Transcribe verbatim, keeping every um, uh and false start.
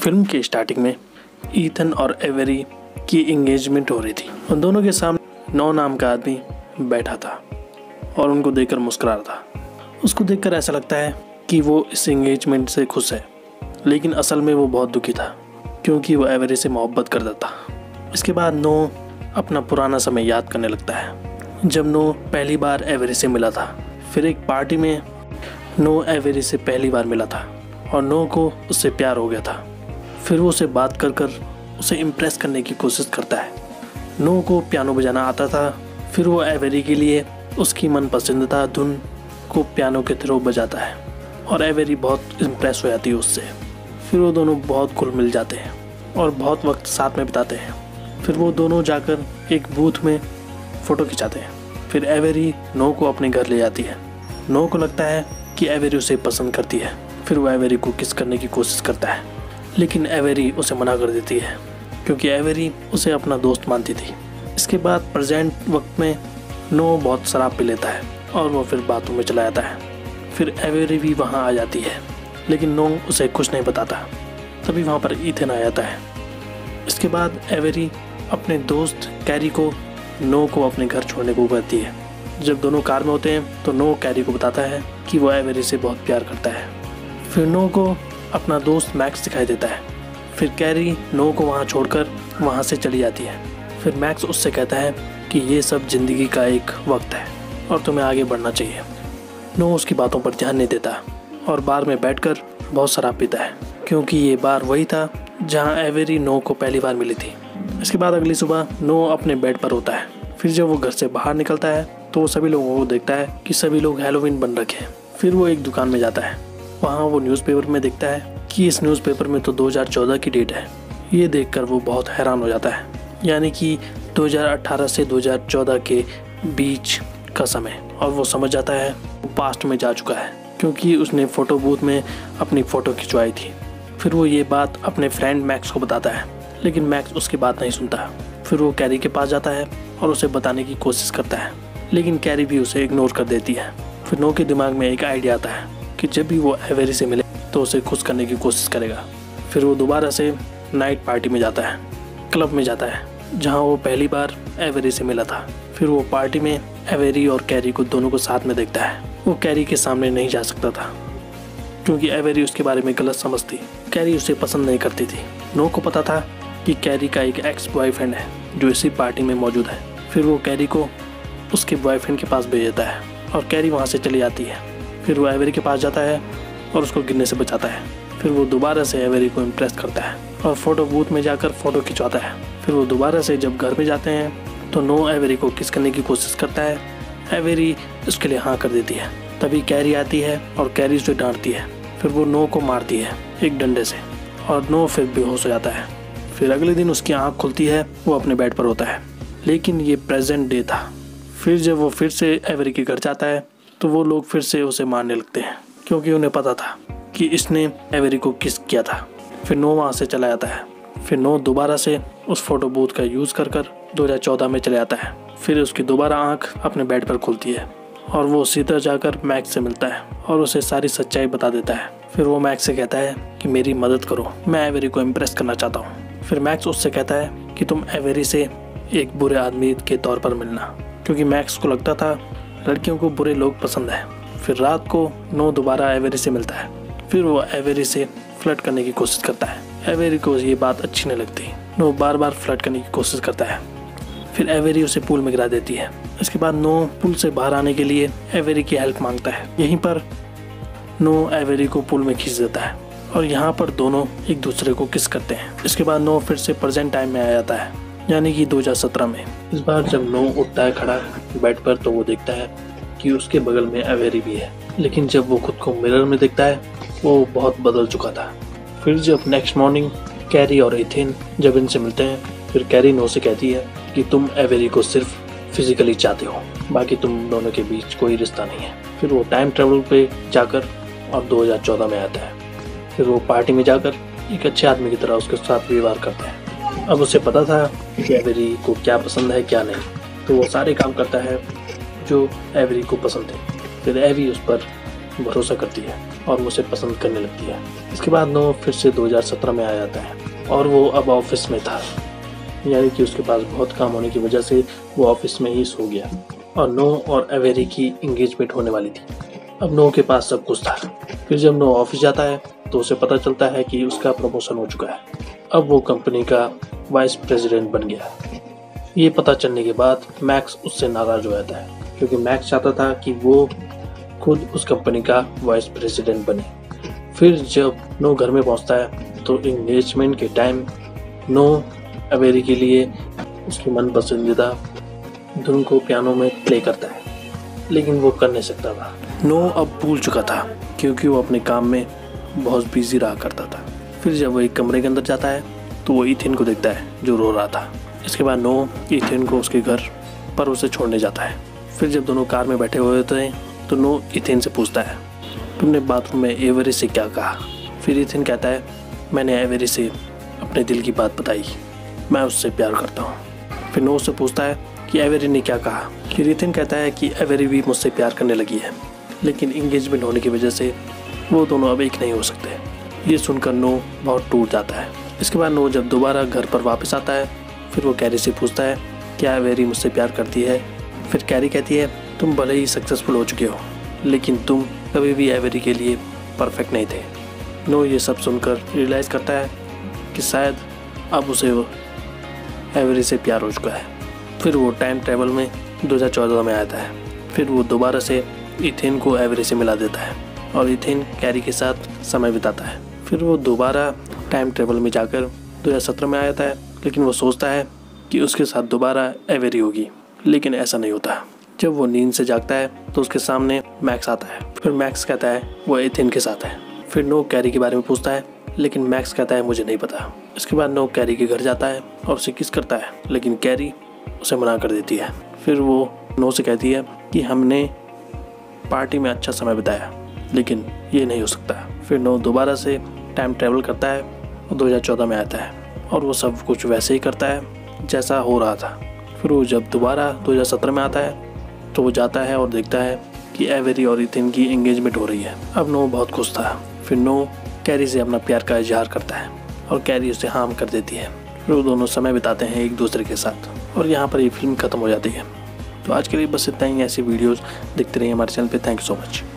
Film के starting में Ethan और एवेरी की एंगेजमेंट हो रही थी। उन दोनों के सामने नो नाम का आदमी बैठा था और उनको देखकर मुस्कुरा रहा था। उसको देखकर ऐसा लगता है कि वो इस एंगेजमेंट से खुश है, लेकिन असल में वो बहुत दुखी था क्योंकि वो एवेरी से मोहब्बत करता था। इसके बाद नो अपना पुराना समय याद करने लगता है जब नो पहली बार एवेरी से मिला था। फिर एक पार्टी में नो एवेरी से पहली बार मिला था और नो को उससे प्यार हो गया था। फिर वो उसे बात कर कर उसे इम्प्रेस करने की कोशिश करता है। नो को पियानो बजाना आता था। फिर वो एवेरी के लिए उसकी मनपसंदीदा धुन को पियानो के थ्रू बजाता है और एवेरी बहुत इम्प्रेस हो जाती है उससे। फिर वो दोनों बहुत घुल मिल जाते हैं और बहुत वक्त साथ में बिताते हैं। फिर वो दोनों जाकर एक बूथ में फ़ोटो खिंचाते हैं। फिर एवेरी नो को अपने घर ले जाती है। नो को लगता है कि एवेरी उसे पसंद करती है। फिर वो एवेरी को किस करने की कोशिश करता है, लेकिन एवेरी उसे मना कर देती है क्योंकि एवेरी उसे अपना दोस्त मानती थी। इसके बाद प्रेजेंट वक्त में नो बहुत शराब पी लेता है और वो फिर बाथरूम में चला जाता है। फिर एवेरी भी वहाँ आ जाती है, लेकिन नो उसे कुछ नहीं बताता। तभी वहाँ पर ईथन आ जाता है। इसके बाद एवेरी अपने दोस्त कैरी को नो को अपने घर छोड़ने को कहती है। जब दोनों कार में होते हैं तो नो कैरी को बताता है कि वो एवेरी से बहुत प्यार करता है। फिर नो को अपना दोस्त मैक्स दिखाई देता है। फिर कैरी नो को वहाँ छोड़कर वहाँ से चली जाती है। फिर मैक्स उससे कहता है कि ये सब ज़िंदगी का एक वक्त है और तुम्हें आगे बढ़ना चाहिए। नो उसकी बातों पर ध्यान नहीं देता और बार में बैठकर बहुत शराब पीता है क्योंकि ये बार वही था जहाँ एवेरी नो को पहली बार मिली थी। इसके बाद अगली सुबह नो अपने बेड पर होता है। फिर जब वो घर से बाहर निकलता है तो वो सभी लोगों को देखता है कि सभी लोग हैलोवीन बन रखे हैं। फिर वो एक दुकान में जाता है। वहाँ वो न्यूज़पेपर में देखता है कि इस न्यूज़पेपर में तो दो हज़ार चौदह की डेट है। ये देखकर वो बहुत हैरान हो जाता है, यानी कि दो हज़ार अठारह से दो हज़ार चौदह के बीच का समय। और वो समझ जाता है वो पास्ट में जा चुका है क्योंकि उसने फ़ोटो बूथ में अपनी फ़ोटो खिंचवाई थी। फिर वो ये बात अपने फ्रेंड मैक्स को बताता है, लेकिन मैक्स उसकी बात नहीं सुनता। फिर वो कैरी के पास जाता है और उसे बताने की कोशिश करता है, लेकिन कैरी भी उसे इग्नोर कर देती है। फिर नो के दिमाग में एक आइडिया आता है कि जब भी वो एवेरी से मिले तो उसे खुश करने की कोशिश करेगा। फिर वो दोबारा से नाइट पार्टी में जाता है, क्लब में जाता है जहाँ वो पहली बार एवेरी से मिला था। फिर वो पार्टी में एवेरी और कैरी को दोनों को साथ में देखता है। वो कैरी के सामने नहीं जा सकता था क्योंकि एवेरी उसके बारे में गलत समझती। कैरी उसे पसंद नहीं करती थी। नो को पता था कि कैरी का एक एक्स बॉयफ्रेंड है जो इसी पार्टी में मौजूद है। फिर वो कैरी को उसके बॉयफ्रेंड के पास भेज देता है और कैरी वहाँ से चली जाती है। फिर वो एवेरी के पास जाता है और उसको गिरने से बचाता है। फिर वो दोबारा से एवेरी को इम्प्रेस करता है और फोटो बूथ में जाकर फ़ोटो खिंचवाता है। फिर वो दोबारा से जब घर में जाते हैं तो नो एवेरी को किस करने की कोशिश करता है। एवेरी उसके लिए हाँ कर देती है। तभी कैरी आती है और कैरी उसे डांटती है। फिर वो नो को मारती है एक डंडे से और नो फिर बेहोश हो जाता है। फिर अगले दिन उसकी आँख खुलती है, वो अपने बेड पर होता है, लेकिन ये प्रेजेंट डे था। फिर जब वो फिर से एवेरी के घर जाता है तो वो लोग फिर से उसे मारने लगते हैं क्योंकि उन्हें पता था कि इसने एवेरी को किस किया था। फिर नो वहाँ से चला जाता है। फिर नो दोबारा से उस फोटो बूथ का यूज़ कर कर दो हज़ार चौदह में चले जाता है। फिर उसकी दोबारा आंख अपने बेड पर खुलती है और वो सीधा जाकर मैक्स से मिलता है और उसे सारी सच्चाई बता देता है। फिर वो मैक्स से कहता है कि मेरी मदद करो, मैं एवेरी को इम्प्रेस करना चाहता हूँ। फिर मैक्स उससे कहता है कि तुम एवेरी से एक बुरे आदमी के तौर पर मिलना, क्योंकि मैक्स को लगता था लड़कियों को बुरे लोग पसंद है। फिर रात को नो दोबारा एवेरी से मिलता है। फिर वो एवेरी से फ्लर्ट करने की कोशिश करता है। एवेरी को ये बात अच्छी नहीं लगती। नो बार बार फ्लर्ट करने की कोशिश करता है। फिर एवेरी उसे पूल में गिरा देती है। इसके बाद नो पूल से बाहर आने के लिए एवेरी की हेल्प मांगता है। यहीं पर नो एवेरी को पूल में खींच देता है और यहाँ पर दोनों एक दूसरे को किस करते हैं। इसके बाद नो फिर से प्रेजेंट टाइम में आ जाता है, यानी कि दो हज़ार सत्रह में। इस बार जब नो उठता है खड़ा बेड पर तो वो देखता है कि उसके बगल में एवेरी भी है, लेकिन जब वो खुद को मिरर में देखता है वो बहुत बदल चुका था। फिर जब नेक्स्ट मॉर्निंग कैरी और ईथन जब इनसे मिलते हैं, फिर कैरी नो से कहती है कि तुम एवेरी को सिर्फ फिजिकली चाहते हो, बाकी तुम दोनों के बीच कोई रिश्ता नहीं है। फिर वो टाइम ट्रेवल पे जाकर और दो हज़ार चौदह में आता है। फिर वो पार्टी में जाकर एक अच्छे आदमी की तरह उसके साथ व्यवहार करता है। अब उसे पता था कि एवेरी को क्या पसंद है क्या नहीं, तो वो सारे काम करता है जो एवेरी को पसंद है। फिर एवी उस पर भरोसा करती है। और वो उसे पसंद करने लगती है। इसके बाद नो फिर से दो हज़ार सत्रह में आ जाता है और वो अब ऑफिस में था, यानी कि उसके पास बहुत काम होने की वजह से वो ऑफिस में ही सो गया और नो और एवेरी की एंगेजमेंट होने वाली थी। अब नो के पास सब कुछ था। फिर जब नो ऑफिस जाता है तो उसे पता चलता है कि उसका प्रमोशन हो चुका है, अब वो कंपनी का वाइस प्रेसिडेंट बन गया। ये पता चलने के बाद मैक्स उससे नाराज हो जाता है, क्योंकि मैक्स चाहता था कि वो खुद उस कंपनी का वाइस प्रेसिडेंट बने। फिर जब नो घर में पहुंचता है तो एंगेजमेंट के टाइम नो एवेरी के लिए उसकी मन पसंदीदा धुन को पियानो में प्ले करता है, लेकिन वो कर नहीं सकता था। नो अब भूल चुका था क्योंकि वो अपने काम में बहुत बिजी रहा करता था। फिर जब वो एक कमरे के अंदर जाता है तो वो इथिन को देखता है जो रो रहा था। इसके बाद नो इथिन को उसके घर पर उसे छोड़ने जाता है। फिर जब दोनों कार में बैठे हुए होते हैं तो नो इथिन से पूछता है, तुमने बाथरूम में एवेरी से क्या कहा? फिर इथिन कहता है, मैंने एवेरी से अपने दिल की बात बताई, मैं उससे प्यार करता हूँ। फिर नो उससे पूछता है कि एवेरी ने क्या कहा? फिर इथिन कहता है कि एवेरी भी मुझसे प्यार करने लगी है, लेकिन इंगेजमेंट होने की वजह से वो दोनों अब एक नहीं हो सकते। ये सुनकर नो बहुत टूट जाता है। इसके बाद नो जब दोबारा घर पर वापस आता है फिर वो कैरी से पूछता है, क्या एवेरी मुझसे प्यार करती है? फिर कैरी कहती है, तुम भले ही सक्सेसफुल हो चुके हो, लेकिन तुम कभी भी एवेरी के लिए परफेक्ट नहीं थे। नो ये सब सुनकर रियलाइज़ करता है कि शायद अब उसे एवेरी से प्यार हो चुका है। फिर वो टाइम ट्रैवल में दो हज़ार चौदह में आता है। फिर वो दोबारा से इथिन को एवेरी से मिला देता है और इथिन कैरी के साथ समय बिताता है। फिर वो दोबारा टाइम ट्रैवल में जाकर दो हज़ार सत्रह में आ जाता है, लेकिन वो सोचता है कि उसके साथ दोबारा एवेरी होगी, लेकिन ऐसा नहीं होता। जब वो नींद से जागता है तो उसके सामने मैक्स आता है। फिर मैक्स कहता है वो इथिन के साथ है। फिर नो कैरी के बारे में पूछता है, लेकिन मैक्स कहता है मुझे नहीं पता। इसके बाद नो कैरी के घर जाता है और उसे किस करता है, लेकिन कैरी उसे मना कर देती है। फिर वो नो से कहती है कि हमने पार्टी में अच्छा समय बिताया, लेकिन ये नहीं हो सकता। फिर नो दोबारा से टाइम ट्रैवल करता है और दो हज़ार चौदह में आता है और वो सब कुछ वैसे ही करता है जैसा हो रहा था। फिर वो जब दोबारा दो हज़ार सत्रह में आता है तो वो जाता है और देखता है कि एवेरी और इथिन की एंगेजमेंट हो रही है। अब नो बहुत खुश था। फिर नो कैरी से अपना प्यार का इजहार करता है और कैरी उसे हार्म कर देती है। फिर वो दोनों समय बिताते हैं एक दूसरे के साथ और यहाँ पर ये फिल्म ख़त्म हो जाती है। तो आज के लिए बस इतना ही। ऐसी वीडियोज़ देखते रहिए हमारे चैनल पर। Thank you so much.